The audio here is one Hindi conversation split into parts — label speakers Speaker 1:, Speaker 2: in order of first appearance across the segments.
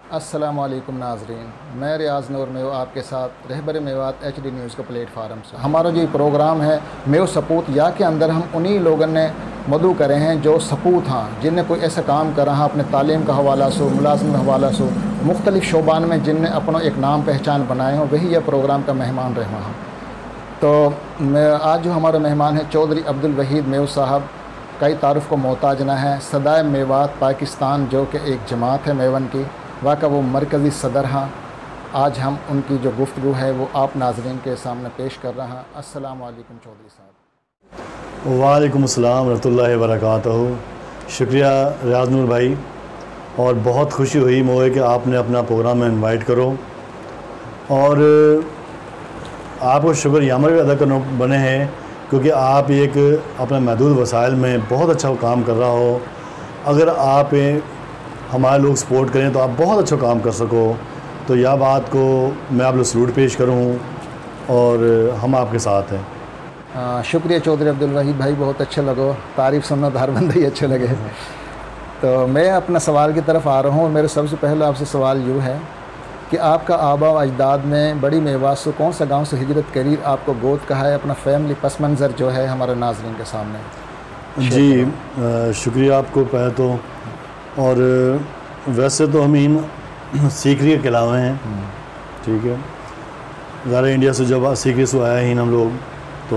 Speaker 1: अस्सलामुअलैकुम नाज़रीन, मैं रियाज़ नूर मेव आपके साथ रहबर मेवात HD न्यूज़ के प्लेटफार्म से। हमारा जो प्रोग्राम है मेव सपूत या के अंदर हम उन्हीं लोगों ने मदू करे हैं जो सपूत हाँ, जिनने कोई ऐसा काम करा हाँ अपने तालीम का हवाला सो, मुलाज़मत का हवाला सो, मुख्तलिफ़ शोबान में जिनने अपना एक नाम पहचान बनाए हों, वही यह प्रोग्राम का मेहमान रहे हैं। तो मैं आज जो हमारे मेहमान हैं चौधरी अब्दुल वहीद मेव साहब, कई तारुफ़ को मोहताज न है। सदाए मेवात पाकिस्तान जो कि एक जमात है मेवन की, वाक़ा वो मरकज़ी सदर हाँ। आज हम उनकी जो गुफ्तगू है वो आप नाज़रीन के सामने पेश कर रहे हैं। अस्सलाम वालेकुम चौधरी साहब।
Speaker 2: वालेकुम अस्सलाम रहमतुल्लाहि व बरकातहू। शुक्रिया रियाज़ नूर भाई, और बहुत खुशी हुई मोए कि आपने अपना प्रोग्राम में इनवाइट करो, और आपको शुक्र यामर भी अदा करना बने हैं क्योंकि आप एक अपने महदूद वसाइल में बहुत अच्छा काम कर रहा हो। अगर आप हमारे लोग सपोर्ट करें तो आप बहुत अच्छा काम कर सको, तो यह बात को मैं आप लोग सलूट पेश करूँ और हम आपके साथ हैं।
Speaker 1: शुक्रिया चौधरी अब्दुल वहीद भाई, बहुत अच्छा लगो, तारीफ़ सुनना तो हर बंदे ही अच्छे लगे। तो मैं अपना सवाल की तरफ आ रहा हूँ। मेरे सबसे पहले आपसे सवाल यूँ है कि आपका आबा व अजदाद में बड़ी मेवात से कौन सा गांव से हिजरत करी, आपको गोद कहा है, अपना फैमिली पस मंज़र जो है हमारे नाज़रीन के सामने।
Speaker 2: जी शुक्रिया आपको पहले तो, और वैसे तो हम इन सीकरी के खिलावे हैं, ठीक है। ज़ाहिर इंडिया से जब सीकरी से आया ही हम लोग, तो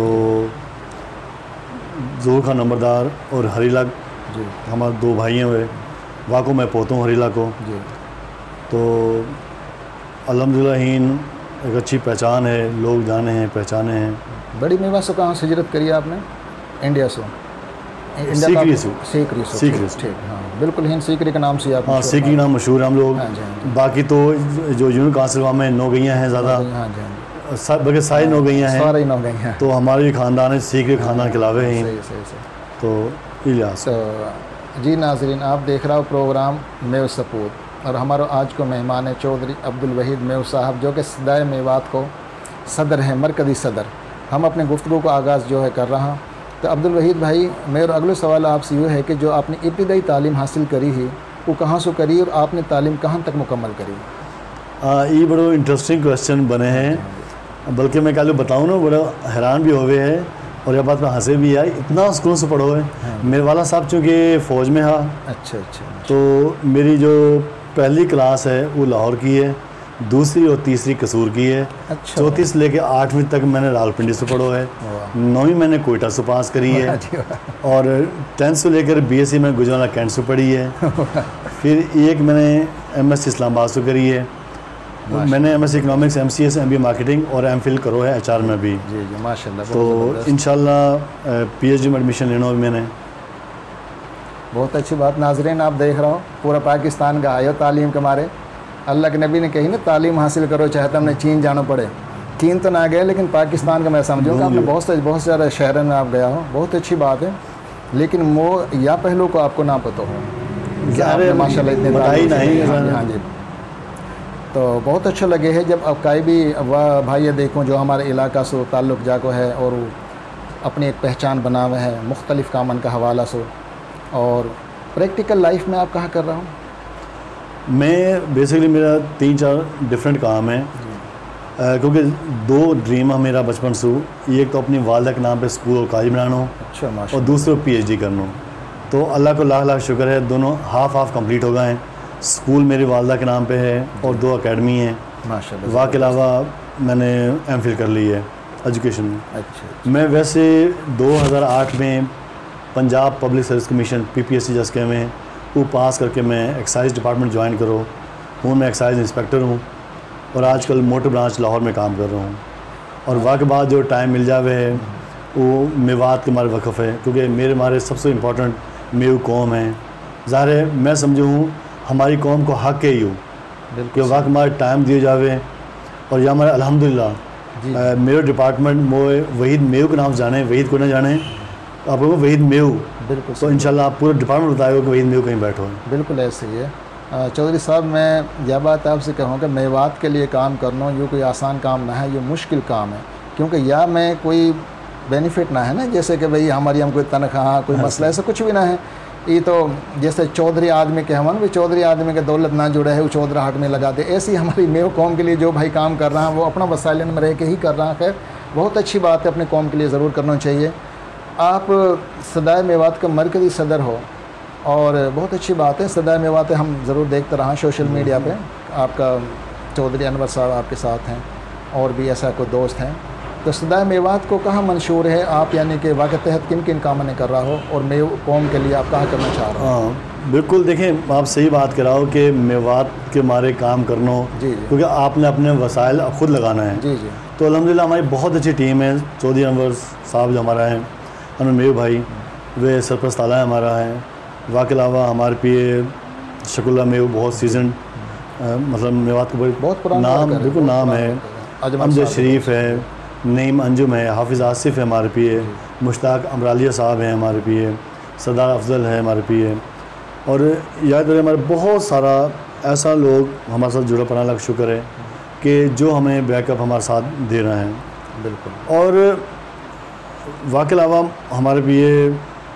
Speaker 2: ज़ोहर खान नंबरदार और हरीला
Speaker 1: जी
Speaker 2: हमारे दो भाई हैं, वे वाको मैं पोता हूँ हरीला को।
Speaker 1: जी।
Speaker 2: तो अल्हम्दुलिल्लाह हीन एक अच्छी पहचान है, लोग जाने हैं पहचाने हैं।
Speaker 1: बड़ी मेवात से कहाँ से हिजरत करी आपने? इंडिया से?
Speaker 2: सीकरी से।
Speaker 1: सीकरी से, ठीक। हाँ बिल्कुल, हिंद सीकरी के नाम से आप।
Speaker 2: हाँ, सीकरी नाम मशहूर है हम लोग।
Speaker 1: हाँ जी, हाँ जी।
Speaker 2: बाकी तो जो यूनिट कासिलवा में 9 गैयाँ हैं ज़्यादा,
Speaker 1: हाँ जी, हाँ जी।
Speaker 2: बल्कि सारी 9 गैयाँ हैं,
Speaker 1: सारे ही 9 गैयाँ हैं।
Speaker 2: तो हमारे भी ख़ानदान है सीकरी ख़ानदान के अलावे ही।
Speaker 1: सही सही सही।
Speaker 2: तो इलियास।
Speaker 1: तो जी नाज़रीन, आप देख रहा हो प्रोग्राम मेव सपूत, और हमारा आज को मेहमान है चौधरी अब्दुल वहीद मेव साहब, जो कि सदाए मेवात को सदर है, मरकज़ी सदर। हम अपने गुफ्तगू का आगाज़ जो है कर रहा हूँ। तो अब्दुल वहीद भाई, मेरा अगला सवाल आपसे यूँ है कि जो आपने इब्तिदाई तालीम हासिल करी है वो कहाँ से करी और आपने तालीम कहाँ तक मुकम्मल करी?
Speaker 2: ये बड़ो इंटरेस्टिंग क्वेश्चन बने हैं, बल्कि मैं क्या बताऊँ ना, बड़ा हैरान भी हुए है और यह बात में हंसे भी आई, इतना स्कूल से पढ़ो है। मेरे वाला साहब चूँकि फ़ौज में हा,
Speaker 1: अच्छा अच्छा।
Speaker 2: तो मेरी जो पहली क्लास है वो लाहौर की है, दूसरी और तीसरी कसूर की है।
Speaker 1: अच्छा।
Speaker 2: चौथी से लेकर 8वीं तक मैंने रावलपिंडी से पढ़ो है। 9वीं मैंने कोयटा से पास करी है, और 10th से लेकर BSc में गुजरात कैंट से पढ़ी है। फिर एक मैंने MSc इस्लामाबाद से करी है। मैंने MSc इकनॉमिक्स, MCA से MBA मार्केटिंग और MPhil करो है HR में भी।
Speaker 1: जी जी माशाल्लाह।
Speaker 2: तो इंशाल्लाह PhD में एडमिशन लेना हो मैंने।
Speaker 1: बहुत अच्छी बात। नाज़रीन, आप देख रहा हो पूरा पाकिस्तान का आयो तालीम के मारे। अल्लाह के नबी ने कही ना, तालीम हासिल करो चाहे तो हमने चीन जाना पड़े। चीन तो ना गए, लेकिन पाकिस्तान का मैं समझूँगा आपने बहुत सारे शहरों में आप गया हो, बहुत अच्छी बात है। लेकिन वो या पहलू को आपको ना पता हो, माशाल्लाह इतने
Speaker 2: बताई नहीं।
Speaker 1: हाँ जी। तो बहुत अच्छा लगे है जब अब कई भी भाई देखूँ जो हमारे इलाका से ताल्लुक़ जाको है और अपनी एक पहचान बना हुआ है मुख्तलिफ़ कामन का हवाला से। और प्रैक्टिकल लाइफ में आप कहाँ कर रहा हूँ?
Speaker 2: मैं बेसिकली मेरा 3-4 डिफरेंट काम है, क्योंकि 2 ड्रीम है मेरा बचपन से। एक तो अपनी वालदा के नाम पे स्कूल और कॉलेज बनाना,
Speaker 1: अच्छा
Speaker 2: और दूसरे PhD करना। तो अल्लाह को लाख लाख शुक्र है, दोनों हाफ कंप्लीट हो गए हैं। स्कूल मेरी वालदा के नाम पे है और 2 अकेडमी हैं
Speaker 1: माशाल्लाह।
Speaker 2: वाह के अलावा मैंने MPhil कर ली है एजुकेशन में।
Speaker 1: अच्छा।
Speaker 2: मैं वैसे 2008 में Punjab public service commission PPSC जैसे में वो पास करके मैं एक्साइज़ डिपार्टमेंट ज्वाइन करो हूँ। मैं एक्साइज़ इंस्पेक्टर हूँ और आजकल मोटर ब्रांच लाहौर में काम कर रहा हूँ। और वाह के बाद जो टाइम मिल जावे है वो मेवात के मारे वक़फ़ है, क्योंकि मेरे मारे सबसे इम्पोर्टेंट मेव कौम है। ज़ाहिर है मैं समझूँ हमारी कौम को हक़ है यूँ कि वाह के मारे टाइम दिए जावे। और यह हमारे अल्हम्दुलिल्लाह मेरे डिपार्टमेंट मोए वहीद मेव के नाम जाने, वहीद को ना जाने, आप लोगों को वहीद मेव।
Speaker 1: बिल्कुल।
Speaker 2: तो इंशाल्लाह आप पूरा डिपार्टमेंट बताएगा कि वहीद मेव कहीं बैठो।
Speaker 1: बिल्कुल ऐसे ही है। चौधरी साहब, मैं यह बात आपसे कहूँ कि मेवात के लिए काम करना ये कोई आसान काम ना है, ये मुश्किल काम है। क्योंकि या मैं कोई बेनिफिट ना है ना, जैसे कि भाई हमारी हम कोई तनख्वाह कोई मसला ऐसा कुछ भी ना है। ये तो जैसे चौधरी आदमी के हमन, वो चौधरी आदमी के दौलत ना जुड़े है, वो चौधरा हाट में लगा दे, ऐसी हमारी मेव कौम के लिए जो भाई काम कर रहा है वो अपना वसाइल में रह के ही कर रहा है। खैर बहुत अच्छी बात है, अपने कौम के लिए ज़रूर करना चाहिए। आप सदाए मेवात का मरकज़ी सदर हो और बहुत अच्छी बात है। सदाए मेवात हम ज़रूर देखते रहा सोशल मीडिया पे, आपका चौधरी अनवर साहब आपके साथ हैं और भी ऐसा कोई दोस्त हैं। तो सदाए मेवात को कहाँ मंशूर है आप, यानी कि वाक़ तहत किन किन काम ने कर रहा हो और मेव कौम के लिए आप कहाँ करना चाह रहे हो?
Speaker 2: हाँ बिल्कुल, देखें आप सही बात कर रहा हो कि मेवात के मारे काम करना,
Speaker 1: जी जी,
Speaker 2: क्योंकि आपने अपने वसाइल खुद लगाना है।
Speaker 1: जी जी,
Speaker 2: तो अल्हम्दुलिल्लाह हमारी बहुत अच्छी टीम है। चौधरी अनवर साहब जो हमारा है, अनवर मेव भाई, वे सरपरस्त आला है हमारा है। वाक़ अलावा हमारे पीए शकुल्ला मेव बहुत सीजन, मतलब मेवात का
Speaker 1: बहुत पुराना
Speaker 2: नाम, बिल्कुल नाम है। अमजद शरीफ है, नईम अंजुम है, हाफिज़ आसिफ है हमारे पीए, मुश्ताक अमरालिया साहब हैं हमारे पीए, सरदार अफजल है हमारे पीए, और याद रहे हमारे बहुत सारा ऐसा लोग हमारे साथ जुड़ा पड़ा, अल्लाह का शुक्र है कि जो हमें बैकअप हमारे साथ दे रहे हैं।
Speaker 1: बिल्कुल।
Speaker 2: और वाक़ अलावा हमारे पीए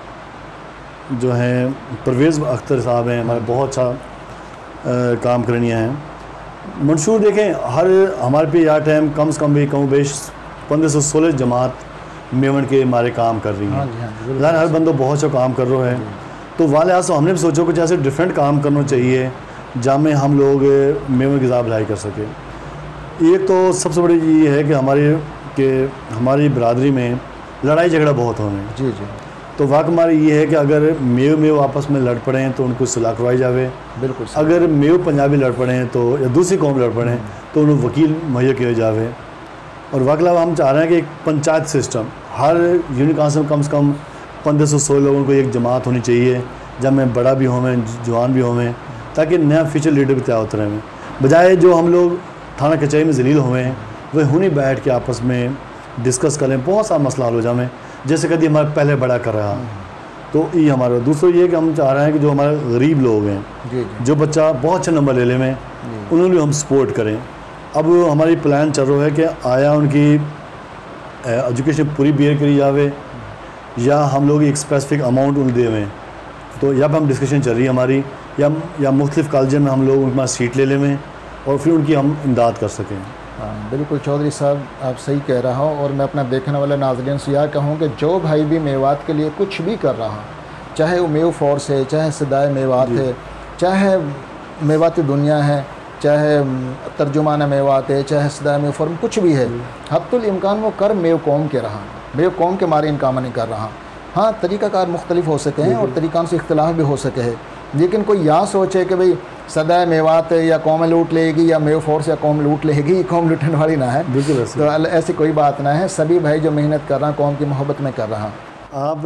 Speaker 2: जो हैं परवेज़ अख्तर साहब हैं, हमारे बहुत अच्छा काम करनियाँ हैं। मंशूर देखें हर हमारे पे यार टाइम कम से कम भी कम बेश 1516 जमात मेवन के हमारे काम कर रही हैं। हर बंदो बहुत अच्छा काम कर रहा है। तो वाले आज हमने भी सोचो कुछ ऐसे डिफरेंट काम करना चाहिए जहाँ में हम लोग मेवन की ज़ाब लाई कर सके। एक तो सबसे बड़ी ये है कि हमारी बरादरी में लड़ाई झगड़ा बहुत हो रहे हैं।
Speaker 1: जी जी।
Speaker 2: तो वाक़ हमारी ये है कि अगर मेव आपस में लड़ पड़े हैं तो उनको सुलह करवाई जावे।
Speaker 1: बिल्कुल।
Speaker 2: अगर मेव पंजाबी लड़ पड़े हैं तो या दूसरी कौम लड़ पड़े हैं तो उन्हें वकील मुहैया किया जावे। और वाक़ अलावा हम चाह रहे हैं कि एक पंचायत सिस्टम, हर यूनिट काउंसिल कम से कम 1516 लोगों को एक जमात होनी चाहिए, जब मैं बड़ा भी होवें जवान भी होवें, ताकि नया फ्यूचर लीडर भी तैयार होते रहें। बजाय जो हम लोग थाना कचहरी में जलील होवें, वह हुनी बैठ के आपस में डिस्कस करें, बहुत सारा मसला हल हो जाए, जैसे कभी हमारे पहले बड़ा कर रहा। तो ये हमारा दूसरा ये है कि हम चाह रहे हैं कि जो हमारे गरीब लोग हैं,
Speaker 1: जी,
Speaker 2: जो बच्चा बहुत अच्छे नंबर ले ले में, उन्होंने भी हम सपोर्ट करें। अब हमारी प्लान चल रहा है कि आया उनकी एजुकेशन पूरी बियर करी जावे या हम लोग एक स्पेसिफिक अमाउंट उन्हें देवें। तो या हम डिस्कशन चल रही है हमारी, या मुख्तलिफ़ कॉलेज में हम लोग उनके पास सीट ले लें और फिर उनकी हम इमदाद कर सकें।
Speaker 1: हाँ बिल्कुल चौधरी साहब आप सही कह रहा हो। और मैं अपना देखने वाले नाज़रीन से यह कहूँ कि जो भाई भी मेवात के लिए कुछ भी कर रहा, चाहे वो मेव फोर्स है, चाहे सदाए मेवात है, चाहे मेवाती दुनिया है, चाहे तर्जुमान मेवात है, चाहे सदाए मेव फॉर्म, कुछ भी है, हत्तुल इम्कान वो कर मेव कौम के रहा, मेव कौम के मारे इनकाम नहीं कर रहा। हाँ तरीक़ाकार मुख्तलिफ हो सके हैं और तरीक़ान से इख्तलाफ भी हो सके है, लेकिन कोई यहाँ सोचे कि भाई सदाए मेवात या कौम लूट लेगी या मेव फोर्स या कौम लूट लेगी, कौम लूटने वाली ना है।
Speaker 2: बिल्कुल
Speaker 1: तो ऐसी कोई बात ना है। सभी भाई जो मेहनत कर रहा, कौम की मोहब्बत में कर रहा।
Speaker 2: आप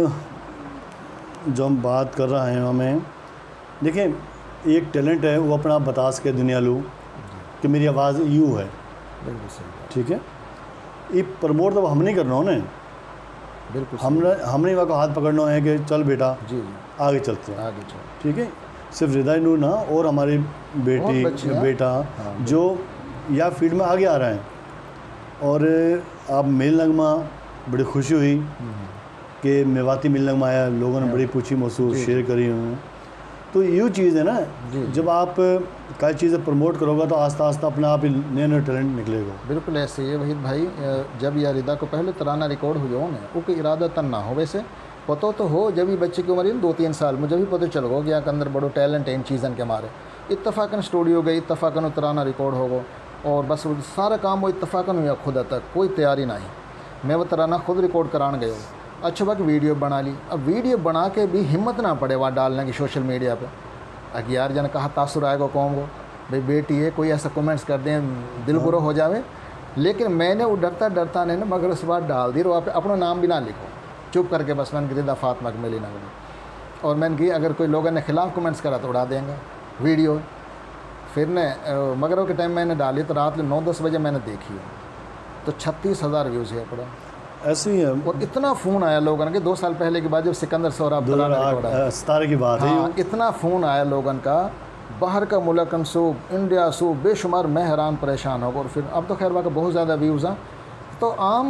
Speaker 2: जो हम बात कर रहे हैं, हमें देखें एक टैलेंट है, वो अपना बता सके दुनिया लू कि मेरी आवाज़ यूँ है।
Speaker 1: बिल्कुल सही,
Speaker 2: ठीक है। ये प्रमोट तो हम नहीं करना हो ना,
Speaker 1: बिल्कुल
Speaker 2: हमने वहाँ का हाथ पकड़ना है कि चल बेटा
Speaker 1: जी
Speaker 2: आगे चलते हैं,
Speaker 1: आगे चलो।
Speaker 2: ठीक है। सिर्फ रिदा नूर ना, और हमारी बेटी बेटा जो या फील्ड में आगे आ रहे हैं। और आप मिल नगमा बड़ी खुशी हुई कि मेवाती मिल नगमा आया, लोगों ने बड़ी पूछी महसूस शेयर करी उन्होंने। तो ये चीज़ है ना, जब आप कई चीज़ें प्रमोट करोगे तो आस्ता आस्ता अपने आप ही नए नए टैलेंट निकलेगा।
Speaker 1: बिल्कुल ऐसे ही है वहीद भाई। जब यह रिदा को पहले तराना रिकॉर्ड हुआ हो ना, वो कोई इरादा तन ना हो, वैसे पता तो हो जब भी बच्चे की उम्र 2-3 साल मुझे भी पता चल गो कि यहाँ के अंदर बड़ो टैलेंट है इन चीज़न के मारे। इत्तफाकन स्टूडियो गई, इत्तफाकन तराना रिकॉर्ड हो गो और बस सारा काम वो इत्तफाकन हुआ खुद तक, कोई तैयारी नहीं। मैं वो तराना खुद रिकॉर्ड कराने गया, अच्छा वक्त वीडियो बना ली। अब वीडियो बना के भी हिम्मत ना पड़े वहाँ डालने की सोशल मीडिया पर। अगर यार जन कहा तासुर आएगा कौम को, भाई बेटी है, कोई ऐसा कमेंट्स कर दें दिल बुरा हो जावे। लेकिन मैंने वो डरता डरता नहीं ना, मगर उस बात डाल दी, वहाँ पे अपना नाम भी ना लिखो, चुप करके बस मैंने रिदा फातिमा को मिली ना मिली। और मैंने की अगर कोई लोगों ने खिलाफ कमेंट्स करा तो उड़ा देंगे वीडियो। फिर ने मगर के टाइम मैंने डाली तो रात 9-10 बजे मैंने देखी, तो 36,000 व्यूज़ है पड़ा।
Speaker 2: ऐसे ही है।
Speaker 1: और इतना फ़ोन आया लोगों के 2 साल पहले की बात, जब सिकंदर सोहराब
Speaker 2: 2017 की बात है।
Speaker 1: हाँ, इतना फ़ोन आया लोगों का, बाहर का मुल्क सूब, इंडिया सूब, बेशुमार। मैं हैरान परेशान हो गया। और फिर अब तो खैर वाक़ बहुत ज़्यादा व्यूज़ हैं। तो आम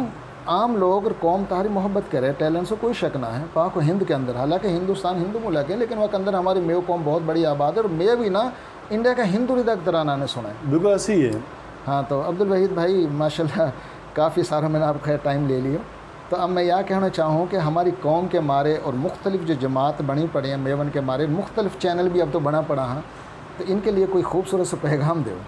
Speaker 1: आम लोग और कौम तारी मोहब्बत करे, टैलेंट से कोई शक ना है। पाक हिंद के अंदर, हालांकि हिंदुस्तान हिंदू मुल्क है, लेकिन वह के अंदर हमारी मेव कौम बहुत बड़ी आबाद है। और मैं भी ना इंडिया का हिंदू रिदक तराना ने सुना है।
Speaker 2: बिल्कुल ऐसी ही है।
Speaker 1: हाँ, तो अब्दुल वहीद भाई माशाल्लाह काफ़ी सारा मैंने आपका टाइम ले लिया। तो अब मैं यह कहना चाहूँ कि हमारी कौम के मारे और मुख्तलिफ जो जमात बनी पड़ी हैं मेवन के मारे, मुख्तलिफ चैनल भी अब तो बना पड़ा है, तो इनके लिए कोई खूबसूरत सा पैगाम दो।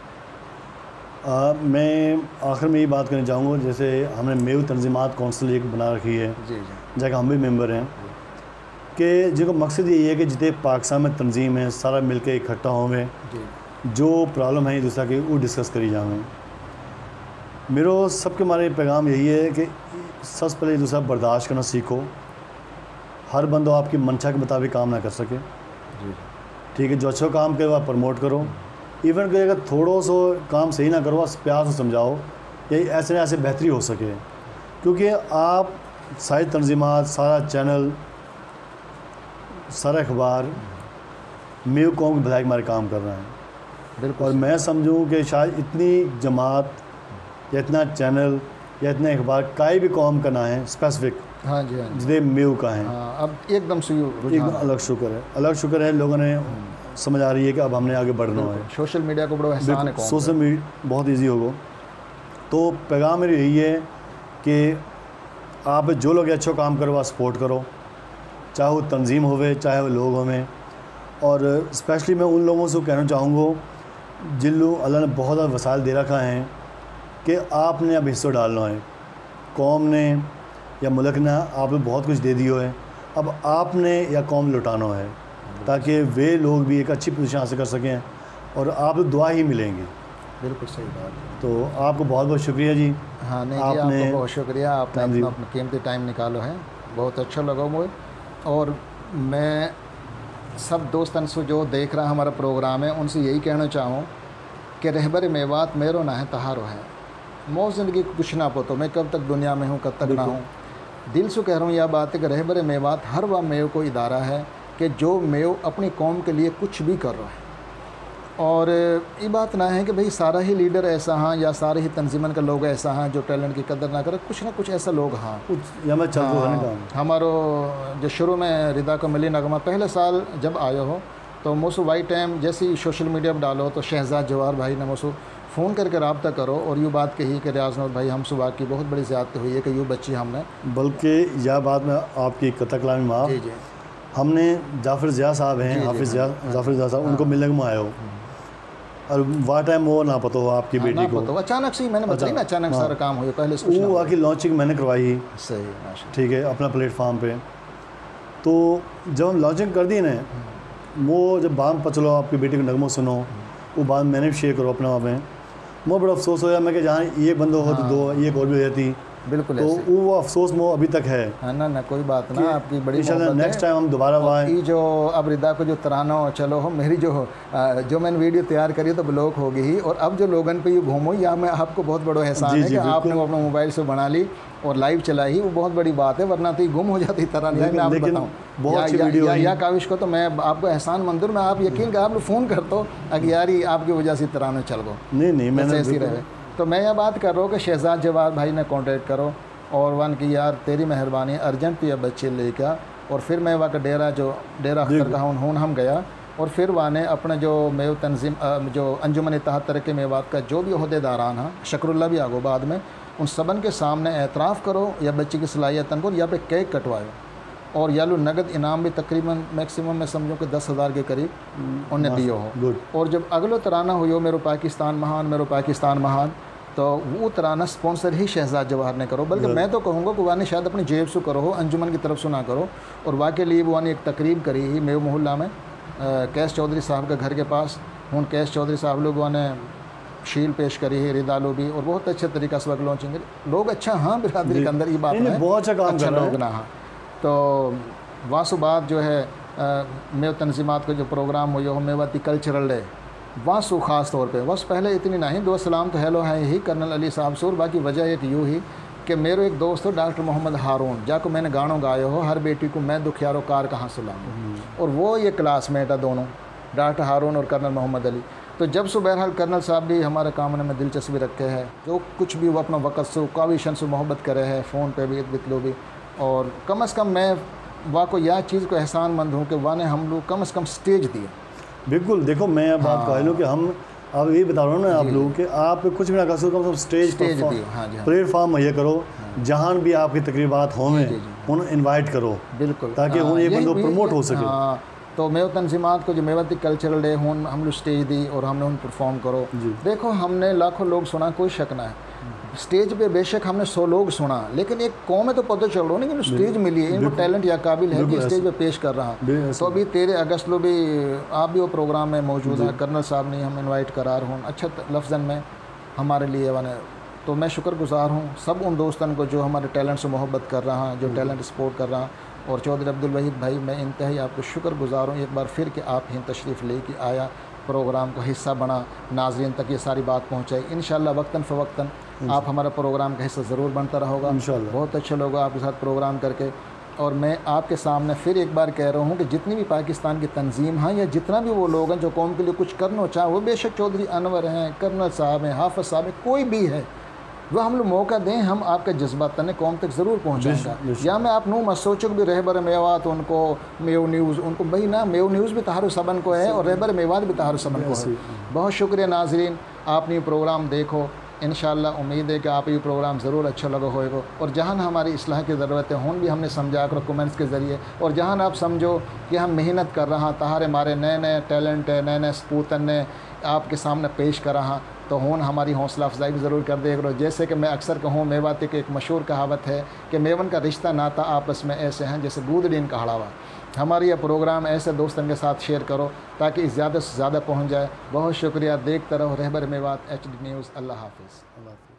Speaker 2: मैं आखिर में ये बात करना चाहूँगा, जैसे हमने मेव तंजीमात कौंसिल एक बना रखी है,
Speaker 1: जी,
Speaker 2: जहाँ हम भी मेंबर हैं, कि जिसका मकसद यही है कि जितने पाकिस्तान में तंजीम है सारा मिल के इकट्ठा होंगे, जो प्रॉब्लम है एक दूसरा की वो डिस्कस करी जाएँ। मेरा सबके हमारे पैगाम यही है कि सबसे पहले एक दूसरा बर्दाश्त करना सीखो। हर बंदा आपकी मंशा के मुताबिक काम ना कर सके, ठीक है। जो अच्छा काम करे वह प्रमोट करो। इवन कि अगर थोड़ा सा काम सही ना करो, प्यार से समझाओ, यही ऐसे न ऐसे बेहतरी हो सके। क्योंकि आप सारी तंजीमात, सारा चैनल, सारा अखबार मेव कौम की भलाई के मारे काम कर रहे हैं।
Speaker 1: बिल्कुल। और
Speaker 2: मैं समझूँ कि शायद इतनी जमात या इतना चैनल या इतने अखबार काई भी कौम का ना है स्पेसिफिक,
Speaker 1: हाँ जी, हाँ जी,
Speaker 2: जितने मेव का है।
Speaker 1: हाँ, अब एकदम से
Speaker 2: एकदम अलग शुक्र है, लोगों ने समझ आ रही है कि अब हमने आगे बढ़ना है।
Speaker 1: सोशल मीडिया को बड़ा एहसान है,
Speaker 2: सोशल मीडिया बहुत इजी होगा। तो पैगाम मेरी यही है कि आप जो लोग अच्छा काम करो वह सपोर्ट करो, चाहे वो तंजीम होवे चाहे वो लोग होवें। और स्पेशली मैं उन लोगों से कहना चाहूँगा जिन लोग अल्लाह ने बहुत ज़्यादा वसाइल दे रखा है कि आपने अब हिस्सा डालना है। कौम ने या मुल्क ने आप बहुत कुछ दे दिया है, अब आपने या कौम लुटाना है, ताकि वे लोग भी एक अच्छी पोजीशन हासिल कर सकें और आप दुआ ही मिलेंगे।
Speaker 1: बिल्कुल सही बात है।
Speaker 2: तो आपको बहुत बहुत शुक्रिया जी।
Speaker 1: हाँ, नहीं जी, आपको बहुत शुक्रिया, आपने अपना कीमती टाइम निकालो है, बहुत अच्छा लगा मुझे। और मैं सब दोस्तों से जो देख रहा हमारा प्रोग्राम है उनसे यही कहना चाहूँ कि रहबर मेवात मेरो ना है तहारो है। मौत ज़िंदगी कुछ ना पो, तो मैं कब तक दुनिया में हूँ कब तक ना हूँ। दिल से कह रहा हूँ यह बात है कि रहबर मेवात हर वह मेव को इदारा है कि जो मेव अपनी कौम के लिए कुछ भी कर रहा है। और ये बात ना है कि भाई सारा ही लीडर ऐसा हाँ या सारे ही तंजीमन के लोग ऐसा हाँ जो टैलेंट की कदर ना करे, कुछ ना कुछ ऐसा लोग हाँ
Speaker 2: कुछ या मैं चल
Speaker 1: हाँ, हमारो जो शुरू में रिदा को मिली नगमा पहले साल जब आयो हो तो मोसू वाई टाइम जैसे ही सोशल मीडिया पर डालो तो शहजाद जवाहर भाई ने मोसू फ़ोन करके रब्ता करो और यूँ बात कही कि रियाज नूर भाई हम सुबह की बहुत बड़ी ज़्यादती हुई है कि यूँ बच्ची हमने,
Speaker 2: बल्कि यह बात में आपकी कतला कलामी माफ़,
Speaker 1: जी जी,
Speaker 2: हमने जाफ़र ज़िया साहब हैं, हाफिज़ जाफ़र ज़िया साहब, उनको मिलने में आए हो और वाह टाइम वो ना पता हो आपकी बेटी को,
Speaker 1: तो अचानक से मैंने बताया ना, अचानक सारा काम हुआ, पहले
Speaker 2: वो आके लॉन्चिंग मैंने करवाई।
Speaker 1: सही,
Speaker 2: ठीक है, अपना प्लेटफार्म पे। तो जब हम लॉन्चिंग कर दी ना, वो जब बात पता चलो आपकी बेटी को नगमा सुनो, वो बात मैंने भी शेयर करो अपने वहाँ पे, मुझे बड़ा अफसोस होया मैं कि जहाँ एक बंदा हो तो दो, एक और भी हो जाती।
Speaker 1: बिल्कुल,
Speaker 2: तो वो अफसोस मो अभी तक है।
Speaker 1: ना कोई बात ना, आपकी बड़ी
Speaker 2: नेक्स्ट टाइम हम दोबारा वहाँ
Speaker 1: ये जो अब रिदा को जो तराना हो चलो हो, मेरी जो मैंने वीडियो तैयार करी तो ब्लॉक हो गई और अब जो लोगन पे ये घूमो या मैं आपको बहुत बड़ा एहसान है कि आपने वो अपना मोबाइल से बना ली और लाइव चलाई, वो बहुत बड़ी बात है, वरना तो ये गुम हो जाती तरह। नहीं मैं आपको बताऊँ
Speaker 2: बहुत अच्छी वीडियो
Speaker 1: या काविश को तो मैं आपको एहसान मंजूर, मैं आप यकीन कर आप लोग फ़ोन कर दो अगर यार ही आपकी वजह से तराना चल गो,
Speaker 2: नहीं मैंने
Speaker 1: ऐसी रहे। तो मैं यह बात कर रहा हूँ कि शहजाद जवाहर भाई ने कॉन्टेक्ट करो और वन की यार तेरी मेहरबानी अर्जेंट पे बच्चे लेकर, और फिर मैं वहाँ का डेरा अख्तर का हूँ हम गया और फिर वहाँ ने अपने जो मेव तंजीम जो अंजुमन इत्तेहाद तरक्की मेवात का जो भी अहदेदारान हैं, शकरुल्ला भी आगो बाद में, उन सबन के सामने एतराफ़ करो या बच्चे की सलाहियतन को या पे केक कटवाओ और या लो नगद इनाम भी तकरीबन मैक्सिमम मैं समझो कि 10,000 के करीब उन्हें दियो हो। और जब अगलो तराना हुई मेरो पाकिस्तान महान, तो वो तराना स्पॉन्सर ही शहजाद जवाहर ने करो, बल्कि मैं तो कहूँगा कि वाने शायद अपनी जेब से करो हो, अंजुमन की तरफ से ना करो। और वाह के लिए वो एक तकरीब करी ही मेव मोहल्ला में कैस चौधरी साहब के घर के पास, हूँ कैस चौधरी साहब लोग ने शील पेश करी है, रिदालो भी, और बहुत अच्छे तरीक़े से वक्त लॉन्चिंग करी लोग। अच्छा हाँ बिरादरी के अंदर ये बात है,
Speaker 2: बहुत अच्छा काम कर
Speaker 1: लोग ना हाँ। तो वासु बात जो है मेव तंजीमात का जो प्रोग्राम हुई हो मेवाती कल्चरल डे, वासु ख़ास तौर पे बस पहले इतनी नहीं, दो सलाम तो हेलो है ही कर्नल अली साहब से, और बाकी वजह एक यूँ ही कि मेरे एक दोस्त हो डॉक्टर मोहम्मद हारून, जाको मैंने गानों गाए हो हर बेटी को मैं दुखियारो कार कहाँ से लाऊँ, और वो ये क्लासमेट है दोनों, डॉक्टर हारून और कर्नल मोहम्मद अली। तो जब से बहरहाल कर्नल साहब भी हमारे काम में दिलचस्पी रखे हैं, जो कुछ भी वो अपना वक़्त से काविशन से मोहब्बत करे है, फ़ोन पे भी बितलो भी, और कम अज़ कम मैं वाको यह चीज़ को एहसानमंद हूँ कि वाने हम लोग कम से कम स्टेज दिए।
Speaker 2: बिल्कुल, देखो मैं अब बात कह लूँ कि हम अब ये बता रहा हूँ ना आप लोगों कि आप कुछ भी ना कर सको, कम से कम स्टेज प्लेटफॉर्म मुहैया करो, जहाँ भी आपकी तकरीबात होंगे उन इन्वाइट करो,
Speaker 1: बिल्कुल,
Speaker 2: ताकि उन ये बंदों प्रमोट हो सके।
Speaker 1: तो मेव तंजीमात को जो मेवती कल्चरल डे हूँ हम लोग स्टेज दी और हमने उन परफॉर्म करो। देखो हमने लाखों लोग सुना, कोई शक ना है, स्टेज पे बेशक हमने 100 लोग सुना, लेकिन एक कौम में तो पता चल रहा है ना कि स्टेज मिली है, इनको टैलेंट या काबिल है कि स्टेज पे पेश कर रहा है। तो अभी 13 अगस्त लो भी आप भी वो प्रोग्राम में मौजूद है, कर्नल साहब ने हम इन्वाइट करार हूँ अच्छा लफ्ज़न में हमारे लिए वन। तो मैं शुक्रगुजार हूँ सब उन दोस्तों को जो हमारे टैलेंट से मोहब्बत कर रहा है, जो टैलेंट सपोर्ट कर रहा है। और चौधरी अब्दुल वहीद भाई मैं इंतहाई आपको शुक्रगुजार हूँ एक बार फिर कि आप ही तशरीफ़ ले कि आया, प्रोग्राम का हिस्सा बना, नाज़रीन तक ये सारी बात पहुँचाई। इंशाअल्लाह वक्तन फ़वक्तन आप हमारा प्रोग्राम का हिस्सा ज़रूर बनता रहोगा। बहुत अच्छा लगा आपके साथ प्रोग्राम करके। और मैं आपके सामने फिर एक बार कह रहा हूँ कि जितनी भी पाकिस्तान की तंजीम हैं या जितना भी वो लोग हैं जो कौम के लिए कुछ करना चाहे, वो बेशक चौधरी अनवर हैं, कर्नल साहब हैं, हाफ़िज़ साहब हैं, कोई भी है, वो हम लोग मौका दें, हम आपका जज्बात तने कौम तक ज़रूर पहुँचाएंगा। या मैं आप नू मत सोचो भी रहबर मेवात उनको मेव न्यूज़ उनको भाई ना, मेव न्यूज़ भी तहार सबन को है और रहबर मेवात भी तहार सबन को है। बहुत शुक्रिया नाजरीन, आपने प्रोग्राम देखो, इंशाअल्लाह उम्मीद है कि आप ये प्रोग्राम ज़रूर अच्छा लगा होएगा। और जहाँ हमारी इस्लाह की ज़रूरत है उन भी हमने समझा करो कमेंट्स के ज़रिए, और जहाँ आप समझो कि हम मेहनत कर रहा तहारे हमारे नए नए टैलेंट है, नए नए सपूतन ने आपके सामने पेश कर रहा, तो होन हमारी हौसला अफजाई भी ज़रूर कर दे करो। जैसे कि मैं अक्सर कहूँ मेवाती की एक मशहूर कहावत है कि मेवन का रिश्ता नाता आपस में ऐसे हैं जैसे दूध-डीन का हड़ावा। हमारी यह प्रोग्राम ऐसे दोस्तों के साथ शेयर करो ताकि ज़्यादा से ज़्यादा पहुँच जाए। बहुत शुक्रिया, देखते रहो रहबर मेवात HD न्यूज़। अल्लाह हाफ़िज़।